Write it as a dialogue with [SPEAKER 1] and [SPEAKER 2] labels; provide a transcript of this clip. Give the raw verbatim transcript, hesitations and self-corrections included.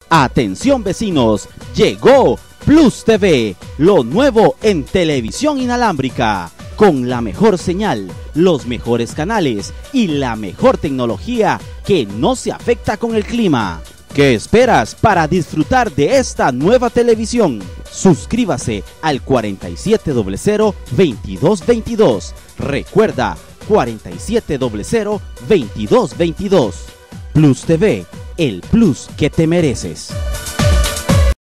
[SPEAKER 1] Atención vecinos, llegó Plus T V, lo nuevo en televisión inalámbrica, con la mejor señal, los mejores canales y la mejor tecnología que no se afecta con el clima. ¿Qué esperas para disfrutar de esta nueva televisión? Suscríbase al cuarenta y siete cero cero, veintidós veintidós. Recuerda, cuarenta y siete cero cero, veintidós veintidós. Plus T V, el plus que te mereces.